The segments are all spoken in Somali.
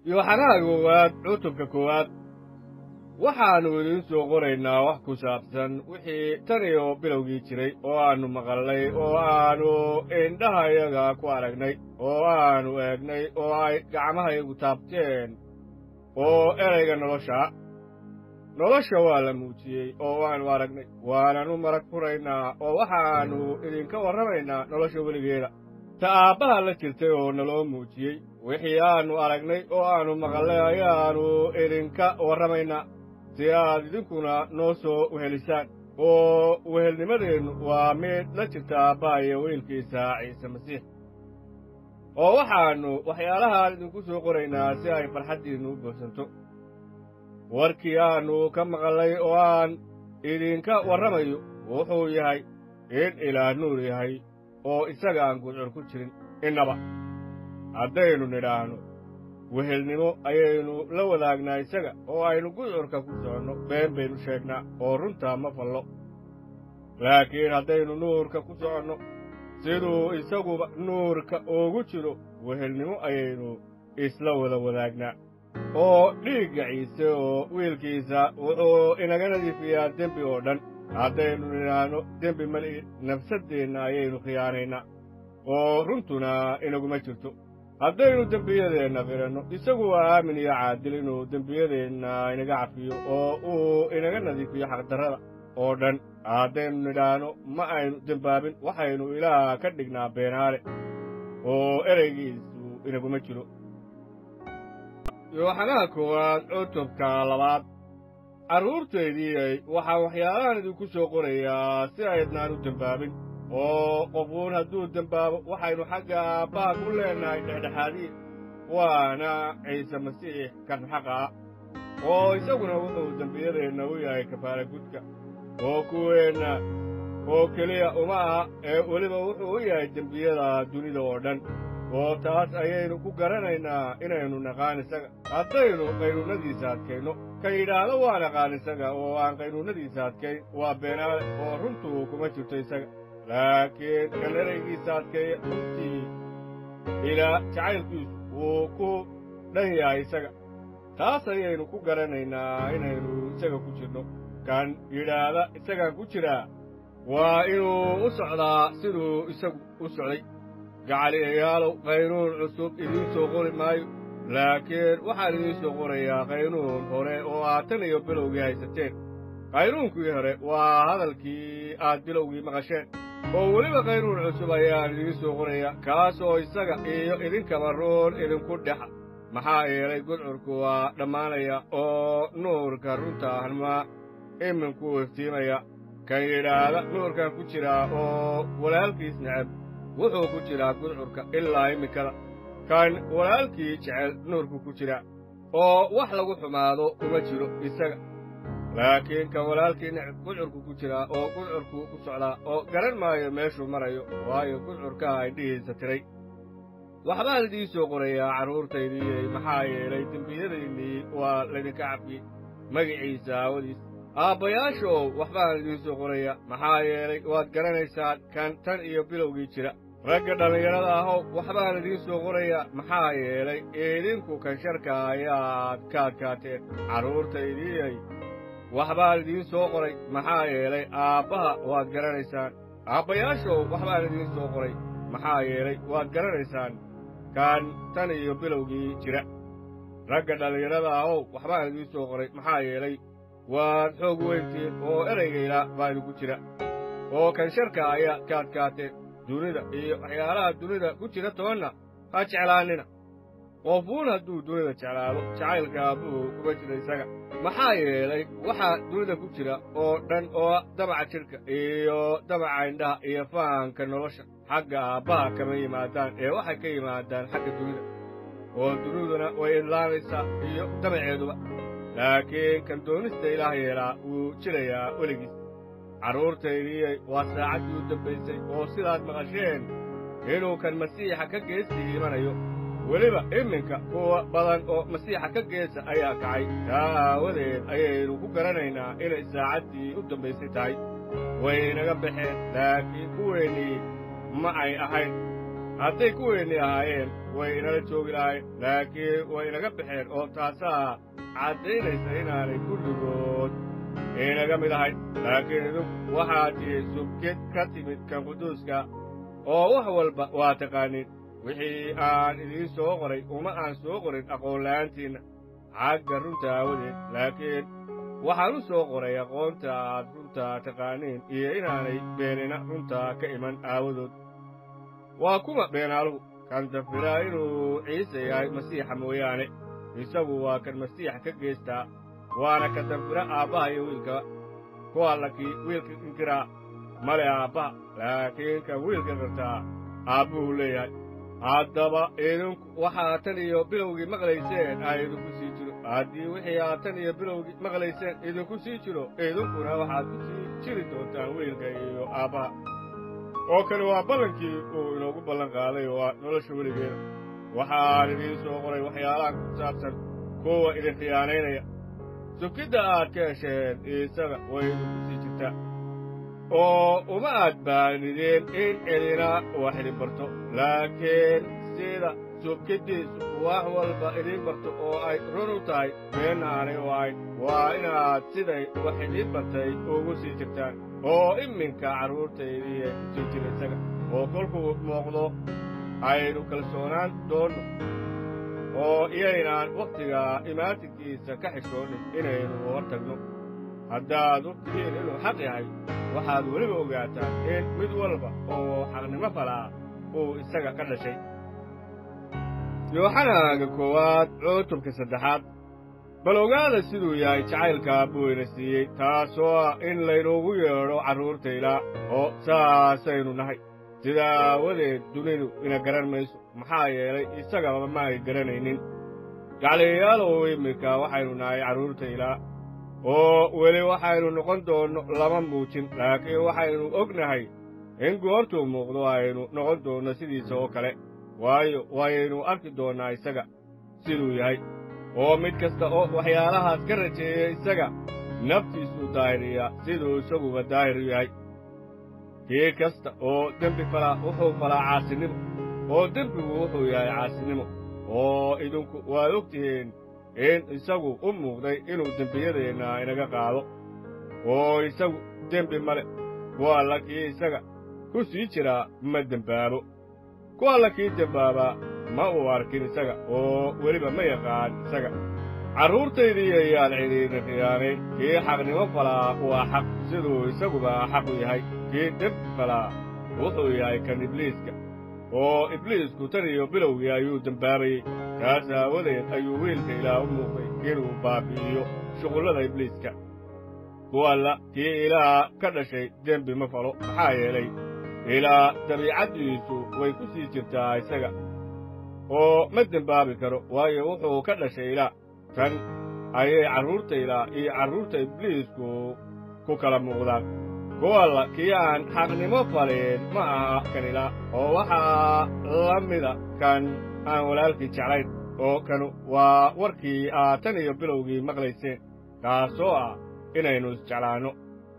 Yoxanaa koowaad cutubka koowaad waxaannu idiin soo qoraynaa wax ku saabsan wixii tan iyo bilowgii jiray oo aannu maqalnay oo aannu indhahayaga ku aragnay oo aannu eegnay oo ay gacmahayagu taabteen oo erayga nolosha waa la muujiyey oo waannu aragnay waananu marag furaynaa oo waxaannu idinka warramaynaa nolosha weligeeda ta aabbaha la jirtay oo naloo muujiyey wixii aannu aragnay oo aannu maqalnay ayaannu idinka warramaynaa si aad idinkuna noo soo wehelisaan oo wehelnimadeennu waa mid la jirta aabbaha iyo wiilkiisa ciise masiix oo waxaannu waxyaalahaan idinku soo qoraynaa si ay farxaddiinnu u buuxsanto warkii aannu ka maqalnay oo aan idinka warramayo wuxuu yahay in ilaah nuur yahay oo isaga aan gudcur ku jirin innaba haddaynu nidhaahno wehelnimo ayaynu la wadaagnaa isaga oo aynu gudcurka ku soconno been baynu sheegnaa oo runtaa ma fallo laakiin haddaynu nuurka ku soconno siduu isaguba nuurka ugu jiro wehelnimo ayaynu isla wada wadaagnaa oo dhiigga ciise oo wiilkiisa wuxuu inaga nadiifiyaa dembi oo dhan haddaynu nidhaahno dembi mali'in nafsaddeenna ayaynu khiyaanaynaa oo runtuna inaguma jirto haddaynu dembiyadeenna qiranno isagu waa aamin iyo caadil inuu dembiyadeenna inaga cafiyo oo uu inaga nadiifiyo xaqdarrada oo dhan haddaynu nidhaahno ma aynu dembaabin waxaynu ilaah ka dhignaa beenaale oo eraygiisu inaguma jiro yoxanaa koowaad cutubka labaad carruurtaydii waxaan waxyaalahan idinku soo qorayaa si aydnaan u dembaabin oo qofuun hadduu dembaabo waxaynu xagga aabbaha ku leennahay dhexdhexaadiye waana ciise masiix kan xaqa ah oo isaguna wuxuu dembiyadeenna u yahay kafaara gudka oo kuweenna oo keliya uma aha ee weliba wuxuu u yahay dembiyada dunida oo dhan oo taas ayaynu ku garanaynaa inaynu naqaan isaga haddaynu qaynuunnadiisa adkayno ka yidhaahdo waa naqaan isaga oo aan qaynuunnadiisa adkayn waa beenaale oo runtuu kuma jirto isaga laakiin kan eraygiisa adkeeya runtii ilaa jacaylkiisu wuu ku dhan yahay isaga taas ayaynu ku garanaynaa inaynu isaga ku jirno kan yidhaahda isagaan ku jiraa waa inuu u socdaa siduu isagu u socday gacaliyayaalow qaynuun cusub idiin soo qori maayo laakiin waxaan idiin soo qorayaa qaynuun hore oo aad tan iyo bilowgii haysateen qaynuunkii hore waa hadalkii aad bilowgii maqasheen oo weliba qaynuun cusub ayaan idiin soo qorayaa kaas oo isaga iyo idinkaba ruun idinku dhexa maxaa yeelay gudcurku waa dhammaanaya oo nuurka runta ahma iminkuu iftiimaya kan yidhaahda nuurkan ku jiraa oo walaalkiis necab wuxuu ku jiraa gudcurka ilaa iminkada kan walaalkii jecel nuurku ku jira oo wax lagu xumaado kuma jiro isaga laakiin kan walaalkii necab gudcurku ku jiraa oo gudcurku ku socdaa oo garan maayo meeshuu marayo waayo gudcurkaa indhihiisa tiray waxbaan idiin soo qorayaa carruurtaydii maxaa yeelay dembiyadaynnii waa laydinka cafiyey magiciisa aawadiis aabbayaashow waxbaan idiin soo qorayaa maxaa yeelay waad garanaysaan kan tan iyo bilowgii jira ragga dhallinyarada ahow waxbaan idiin soo qorayaa maxaa yeelay idinku kan sharka ayaad ka adkaateen carruurtaydii waxbaan idiin soo qoray maxaa yeelay aabbaha waad garanaysaan aabbayaashow waxbaan idiin soo qoray maxaa yeelay waad garanaysaan kan tan iyo bilowgii jira ragga dhallinyarada ahow waxbaan idiin soo qoray maxaa yeelay waad xoog weyntiin oo eraygayla baa idinku jira oo kan sharka ayaad ka adkaateen dunida iyo waxyaalaha dunida ku jira tobanna ha jeclaannina qofuun hadduu dunida jeclaado jacaylka aabbuu kuma jira isaga maxaa yeelay waxaa dunida ku jira oo dhan oo damaca jidhka iyo damaca indhaha iyo fahanka nolosha xagga aabbaha kama yimaadaan ee waxay ka yimaadaan xagga dunida oo duniduna way idlaanaysaa iyo damaceeduba laakiin kan doonista ilaah yeelaa wuu jirayaa weligiis carruurtaydii waa saacaddii u dambaysay oo sidaad maqasheen inuu kan masiixa ka geesii imanayo weliba iminka kuwa badan oo masiixa ka geesa ayaa kacay taa aawadeed ayaynu ku garanaynaa inay saacaddii u dambaysay tahay way inaga baxeen laakiin kuweennii ma ay ahayn hadday kuweennii ahaayeen way inala joogi lahayn laakiin way inaga baxeen oo taasaa caddaynaysa inaanay kulligood inaga mid ahayn laakiin idinku waxaa tihi subkid ka timid kan quduuska oo wax walba waa taqaaniin wixii aan idiin soo qoray uma aan soo qorin aqoonla'aantiinna xagga runta aawadeed laakiin waxaan u soo qoray aqoonta aad runta taqaaniin iyo inaanay beenina runta ka iman aawadood waa kuma beenaaluhu kan dafiraa inuu ciise yahay masiixa mooyaane isagu waa kan masiixa ka geystaa waana ka dafira aabbaha iyo wiilkaba ku alla kii wiilka inkiraa male aabbaha laakiin kan wiilka qirtaa aabbuhu leeyahay haddaba idinku waxaa tan iyo bilowgii maqlayseen aa idinku sii jiro haddii wixii aad tan iyo bilowgii maqlayseen idinku sii jiro idinkuna waxaad ku sii jiri doontaan wiilka iyo aabbaha oo kani waa ballankii uu inoogu ballan qaaday oo ah nolosha weligeeda waxaan idiin soo qoray waxyaalahan ku saabsan kuwa idin khiyaanaynaya sukidda aad ka hesheen isaga way idinku sii jirtaa oo uma aad baanideen in cidina wax idin barto laakiin sida subkiddiisu wax walba idiin barto oo ay run u tahay beenna aanay u ahayn waa inaad siday wax idiin bartay ugu sii jirtaan oo iminka carruurtaydiiya ku sii jira isaga oo kolkuu muuqdo aynu kalsoonaan doonno oo iyaynaan wakhtiga imaatinkiisa ka xishoonin inaynu hor tagno haddaad og tihiin inuu xaq yahay waxaad weliba ogaataan in mid walba oo xaqnimo falaa uu isaga ka dhashay yooxanaaga koowaad cutubka saddexaad bal ogaada siduu yahay jacaylka aabbuweyna siiyey taasoo ah in laynuugu yeedho carruurta ilaa oo saasaynu nahay sidaa aawadeed dunidu ina garan mayso maxaa yeelay isagaba ma ay garanaynin gacliyayaalow iminka waxaynu nahay carruurta ilaa oo weli waxaynu noqon doonno lama muujin laakiin waxaynu ognahay in goortuu muuqdo aynu noqon doonno sidiisa oo kale waayo waynu arki doonnaa isaga siduu yahay oo mid kasta oo waxyaalahaas ka rajeeya isaga naftiisuu daahiriyaa siduu isaguba daahir u yahay kii kasta oo dembi falaa wuxuu falaa caasinimo oo dembigu wuxuu yahay caasinimo oo idinku waad og tihiin in isagu u muuqday inuu dembiyadeenna inaga qaado oo isagu dembi male ku alla kii isaga ku sii jiraa ma dembaabo ku alla kii dembaabaa ma uu arkin isaga oo weliba ma yaqaan isaga carruurtaydii ayaan cidhiidna khiyaanayn kii xaqnimo falaa waa xaq siduu isaguba xaq u yahay kii dembi falaa wuxuu yahay kan ibliiska oo ibliisku tan iyo bilowgii ayuu dembaabayey taas aawadeed ayuu wiilka ilaah u muuqday inuu baabi'iyo shuqullada ibliiska ku alla kii ilaah ka dhashay dembi ma falo maxaa yeelay ilaa dabiicaddiisu way ku sii jirtaa isaga oo ma dembaabi karo waayo wuxuu ka dhashay ilaah tan ayay carruurta ilaah iyo carruurta ibliisku ku kala muuqdaan ku alla kii aan xaqnimo falin ma aha kan ilaah oo waxaa la mida kan aan walaalkii jeclayn oo kanu waa warkii aad tan iyo bilowgii maqlayseen kaasoo ah inaynu isjeclaanno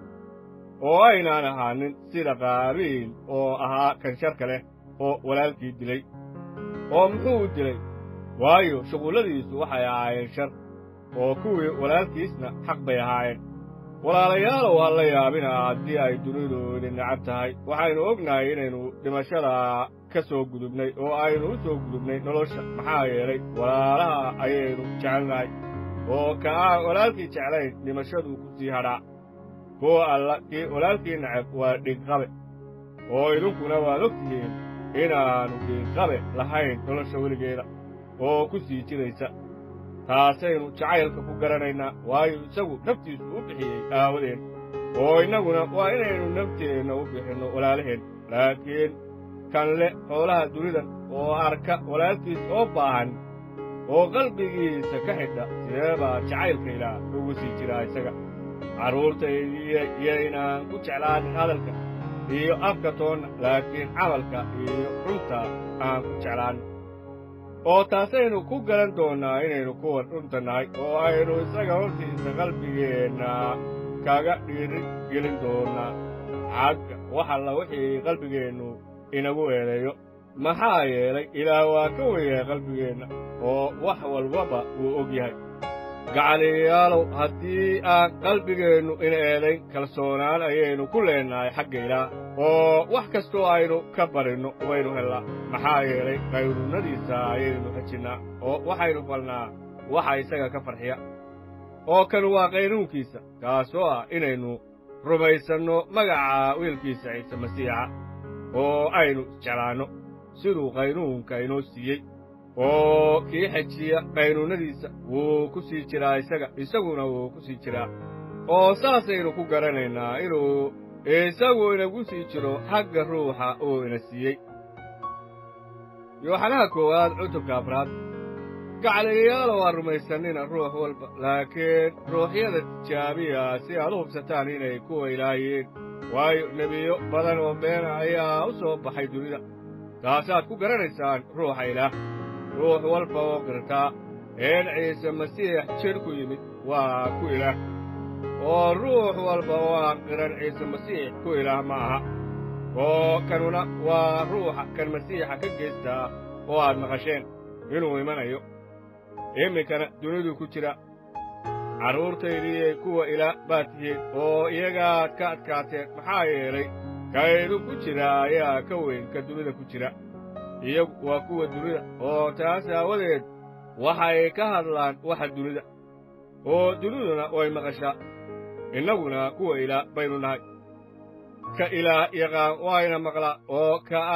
oo aynaan ahaanin sida qaabiil oo ahaa kan sharka leh oo walaalkii dilay oo muxuu u dilay waayo shuqulladiisu waxay ahaayeen shar oo kuwii walaalkiisna xaq bay ahaayeen walaalayaalow ha la yaabina haddii ay dunidu idin necab tahay waxaynu ognahay inaynu dhimashada ka soo gudubnay oo aynu u soo gudubnay nolosha maxaa yeelay walaalaha ayaynu jecelnahay oo ka aan walaalkii jeclayn dhimashaduu ku sii hadhaa kuwa alla kii walaalkii necab waa dhigqabe oo idinkuna waad og tihiin inaannu dhigqabe lahayn nolosha weligeeda oo ku sii jiraysa taasaynu jacaylka ku garanaynaa waayo isagu naftiisu u bixiyey aawadeen oo innaguna waa inaynu nafteenna u bixinno walaalaheen laakiin kan leh xoolaha dunidan oo arka walaalkiis oo baahan oo qalbigiisa ka xidha sidee baa jacaylka ilaah ugu sii jiraa isaga carruurtaydii yaynaan ku jeclaanin hadalka iyo afka toonna laakiin camalka iyo runta aan ku jeclaanno oo taasaynu ku garan doonnaa inaynu kuwan runta nahay oo aynu isaga hortiisa qalbigeenna kaga dhiiri gelin doonnaa xagga wax alla wixii qalbigeennu inagu eedeeyo maxaa yeelay ilaah waa ka weyahay qalbigeenna oo wax walbaba wuu og yahay gacaliyayaalow haddii aan qalbigeennu ina eedayn kalsoonaan ayaynu ku leennahay xagga ilaah oo wax kastoo aynu ka barinno waynu hellaa maxaa yeelay qaynuunnadiisa ayaynu xejinnaa oo waxaynu falnaa waxa isaga ka farxiya oo kan waa qaynuunkiisa kaasoo ah inaynu rumaysanno magaca wiilkiisa ciise masiixa oo aynu isjeclaanno siduu qaynuunka inoo siiyey oo kii xejiya qaynuunnadiisa wuu ku sii jiraa isaguna wuu ku sii jiraa oo saasaynu ku garanaynaa inuu isagu inagu sii jiro xagga ruuxa uu ina siiyey yooxanaha koowaad cutubka afraad gacaliyayaalo waa rumaysannina ruux walba laakiin ruuxyada tijaabiya si aad u hubsataan inay kuwa ilaahiyeen waayo nebiyo badan oo beena ayaa u soo baxay dunida taasaad ku garanaysaan ruuxa ilaah ruux walba oo qirtaa in ciise masiix jidh ku yimid waa ku ilaah oo ruux walba oo aan qiran ciise masiix ku ilaah ma aha oo kanuna waa ruuxa kan masiixa ka geystaa oo aad maqasheen inuu imanayo iminkana dunidu ku jira carruurtaydii kuwa ilaah baad tihiin oo iyagaad ka adkaateen maxaa yeelay kaydu ku jira ayaa ka weyn ka dunida ku jira iyagu waa kuwa dunida oo taas aawadeed waxay ka hadlaan waxa dunida oo duniduna way maqashaa innaguna kuwa ilaah baynu nahay ka ilaah yaqaan waa ina maqlaa oo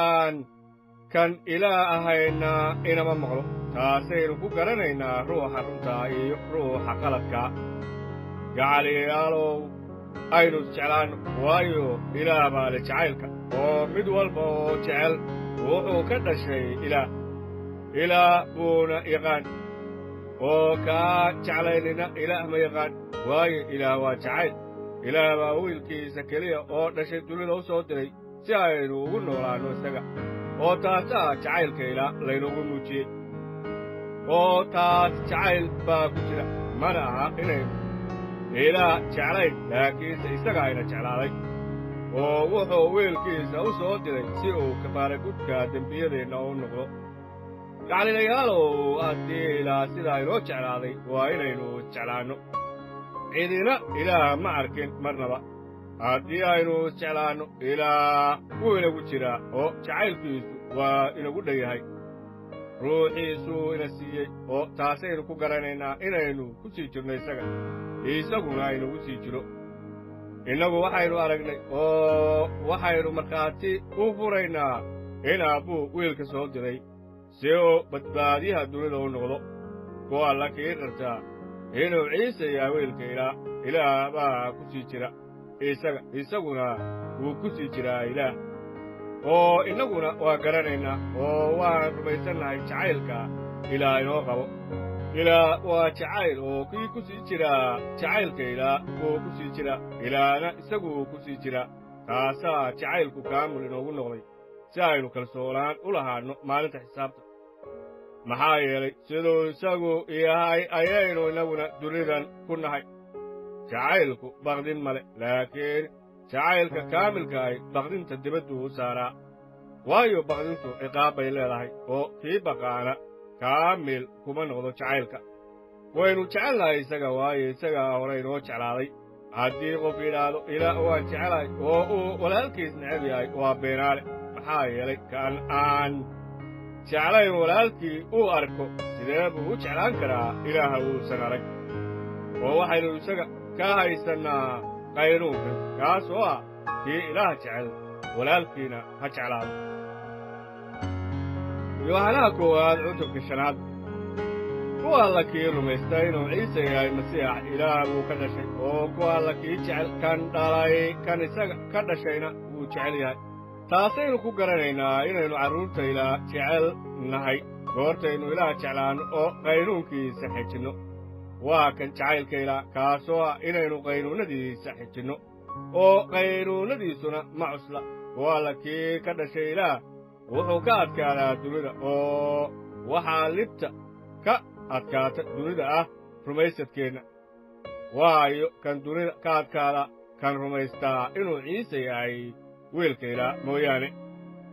kan ilaah ahayna inama maqlo taasaynu ku garanaynaa ruuxa runtaa iyo ruuxa qaladkaa gacaliyayaalow aynu isjeclaanno waayo ilaah baa le jacaylka oo mid walba oo jecel wuxuu ka dhashay ilaah buuna yaqaan oo kaa jeclaynina ilaah ma yaqaan waayo ilaah waa jacayl ilaah baa wiilkiisa keliya oo dhashay dunida u soo diray si aynu ugu noolaanno isaga oo taasaa jacaylka ilaah laynugu muujiyey oo taas jacayl baa ku jira mana aha inaynu ilaah jeclayn laakiinse isaga ayna jeclaaday oo wuxuu wiilkiisa u soo diray si uu kafaara gudka dembiyadeenna u noqdo gacaliyayaalow haddii ilaah sidaa inoo jeclaaday waa inaynu isjeclaanno cidina ilaah ma arkin marnaba haddii aynu isjeclaanno ilaah wuu inagu jiraa oo jacaylkiisu waa inagu dhan yahay ruuxiisuu ina siiyey oo taasaynu ku garanaynaa inaynu ku sii jirno isaguna inagu sii jiro innagu waxaynu aragnay oo waxaynu markhaati u furaynaa in aabbuu wiilka soo diray si uu badbaadiyaha dunida u noqdo kuwa alla kii qirtaa inuu ciise yahay wiilka ilaah baa ku sii jira isaguna wuu ku sii jiraa ilaah oo innaguna waa garanaynaa oo waan rumaysannahay jacaylka ilaah inoo qabo ilaah waa jacayl oo kii ku sii jiraa jacaylka ilaah wuu ku sii jira ilaahna isaguu ku sii jira taasaa jacaylku kaamul inoogu noqday si aynu kalsoonaan u lahaanno maalinta xisaabta maxaa yeelay siduu isagu yahay ayaynu innaguna dunidan ku nahay jacaylku baqdin male laakiin jacaylka kaamilkaahi baqdinta dibadduu u saaraa waayo baqdintu ciqaab bay leedahay oo kii baqaana kaamil kuma noqdo jacaylka waynu jecelnahay isaga waayo isagaa hore inoo jeclaaday haddii qof yidhaahdo ilaah waan jecelahay oo uu walaalkiis necab yahay waa beenaale maxaa yeelay kan aan jeclayn walaalkii uu arko sidee buu u jeclaan karaa ilaaha uusan arag oo waxaynu isaga ka haysannaa qaynuunkan kaas oo ah kii ilaah jecel walaalkiina ha jeclaado yooxanaha koowaad cutubka shanaad kuwa alla kii rumaystay inuu ciise yahay masiix ilaah buu ka dhashay oo kuwa alla kii jecel kan dhalay kan isaga ka dhashayna wuu jecel yahay taasaynu ku garanaynaa inaynu carruurta ilaah jecel nahay goortaynu ilaah jeclaanno oo qaynuunkiisa xejinno waa kan jacaylka ilaah kaasoo ah inaynu qaynuunnadiisa xejinno oo qaynuunnadiisuna ma cusla kuwa alla kii ka dhashay ilaah wuxuu ka adkaadaa dunida oo waxaa libta ka adkaata dunida ah rumaysadkeenna waayo kan dunida ka adkaada kan rumaystaa inuu ciise yahay wiilka ilaah mooyaane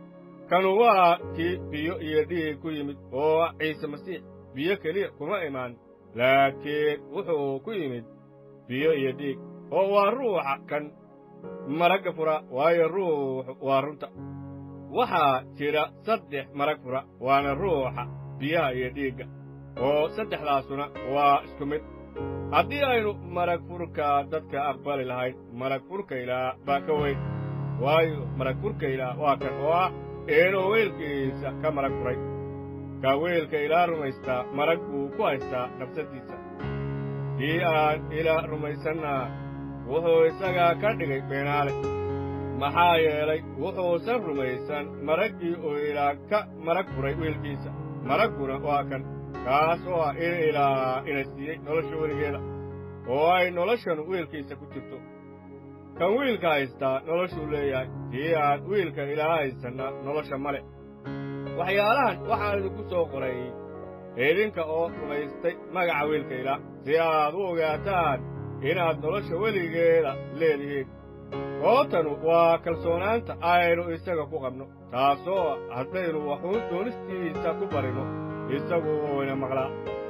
kanu waa kii biyo iyo dhiig ku yimid oo ciise masiix biyo keliya kuma imaan laakiin wuxuu ku yimid biyo iyo dhiig oo waa ruuxa kan maragga fura waayo ruuxu waa runta waxaa jira 3 marag fura waana ruuxa biyaha iyo dhiigga oo 3daasuna waa isku mid haddii aynu marag furka dadka aqbali lahayn marag furka ilaah baa ka weyn waayo marag furka ilaah waa kan oo ah inuu weelkiisa ka marag furay ka weelka ilaah rumaystaa marag buu ku haystaa nafsadiisa kii aan ilaah rumaysannaa wuxuu isagaa ka dhigay beenaale maxaa yeelay wuxuusan rumaysan maraggii uu ilaah ka marag furay weelkiisa maragguna waa kan kaas oo ah in ilaah ina siiyey nolosha weligeeda oo ay noloshanu weelkiisa ku jirto kan wiilka haystaa noloshuu leeyahay kii aan wiilka ilaah haysanna nolosha male waxyaalahan waxaan idinku soo qoray idinka oo rumaystay magaca wiilka ilaah si aad u ogaataan inaad nolosha weligeeda leedihiin oo tanu waa kalsoonaanta aynu isaga ku qabno taasoo haddaynu waxuun doonistiisa ku barino isagu ina maqlaa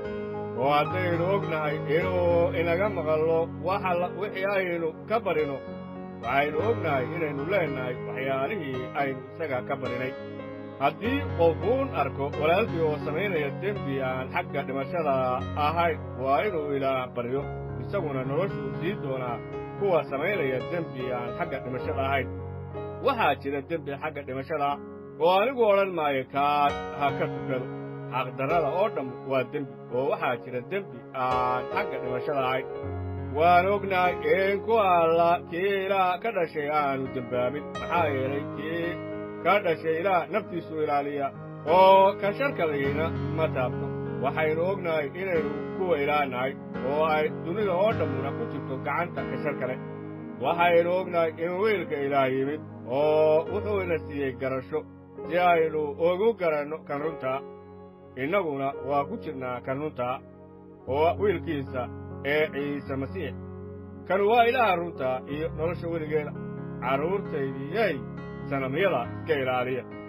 oo haddaynu ognahay inuu inaga maqallo wixii aynu ka barino waxaynu ognahay inaynu leennahay waxyaalihii aynu isaga ka barinay haddii qofuun arko walaalkii oo samaynaya dembi aan xagga dhimashada ahayn waa inuu ilaah baryo isaguna noloshuu sii doonaa kuwa samaynaya dembi aan xagga dhimashada ahayn waxaa jira dembi xagga dhimashada oo anigu odhan maayo kaas ha ka tukado xaqdarrada oo dhammu waa dembi oo waxaa jira dembi aan xagga dhimashada ahayn waan ognahay in ku alla kii ilaah ka dhashay aanu dembaabin maxaa yeelay kii ka dhashay ilaah naftiisu ilaaliya oo ka sharkadayna ma taabto waxaynu ognahay inaynu kuwa ilaah nahay oo ay dunida oo dhammuna ku jirto gacanta ka shar kale waxaynu ognahay in wiilka ilaah yimid oo wuxuu ina siiyey garasho si aynu ugu garanno kan runtaa innaguna waa ku jirnaa kan runtaa oo wiilkiisa ee ciise masiix kanu waa ilaaha runtaa iyo nolosha weligeeda carruurtaydiyey sanamyada iska ilaaliya